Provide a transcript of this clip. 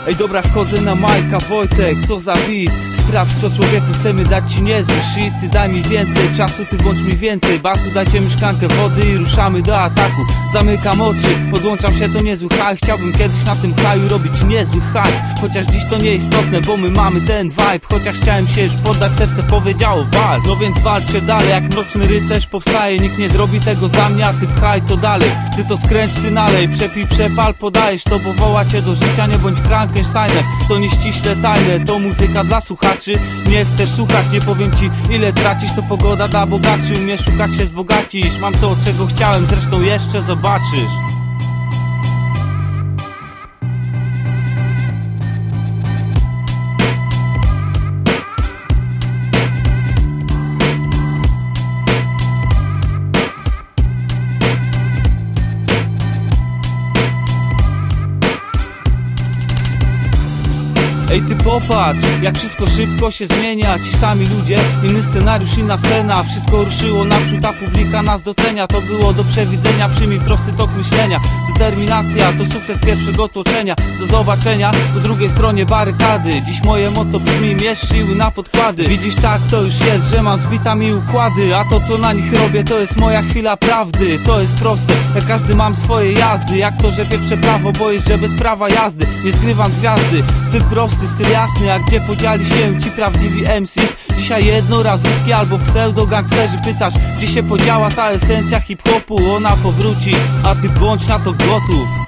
Ej dobra, wchodzę na Majka, Wojtek, co za beat. Sprawdź to człowieku, chcemy dać ci niezły shit. Ty daj mi więcej czasu, ty włącz mi więcej basu. Dajcie mi szklankę wody i ruszamy do ataku. Zamykam oczy, odłączam się, to niezły haj. Chciałbym kiedyś na tym haju robić niezły haj. Chociaż dziś to nieistotne, bo my mamy ten vibe. Chociaż chciałem się już poddać, serce powiedziało walcz. No więc walczę dalej, jak mroczny rycerz powstaje. Nikt nie zrobi tego za mnie, a ty pchaj to dalej. Ty to skręć, ty nalej, przepij, przepal, podajesz. To bo woła cię do życia, nie bądź Frankensteinem. To nie ściśle tajne, to muzyka dla słuchaczy. Nie chcesz słuchać, nie powiem ci ile tracisz. To pogoda dla bogaczy, umiesz szukać się wzbogacisz. Mam to, czego chciałem, zresztą jeszcze zobaczysz. Ej ty popatrz, jak wszystko szybko się zmienia. Ci sami ludzie, inny scenariusz, inna scena. Wszystko ruszyło naprzód, a publika nas docenia. To było do przewidzenia, przyjmij prosty tok myślenia. Determinacja to sukces pierwszego tłoczenia. Do zobaczenia po drugiej stronie barykady. Dziś moje motto brzmi: mierz siły na podkłady. Widzisz, tak to już jest, że mam zbitami układy. A to co na nich robię, to jest moja chwila prawdy. To jest proste, jak każdy mam swoje jazdy. Jak to, że pieprze prawo, boisz, że bez prawa jazdy nie zgrywam gwiazdy. Styl prosty, styl jasny, a gdzie podzieli się ci prawdziwi MCs? Dzisiaj jednorazówki albo pseudo-gangsterzy. Pytasz, gdzie się podziała ta esencja hip-hopu? Ona powróci, a ty bądź na to gotów.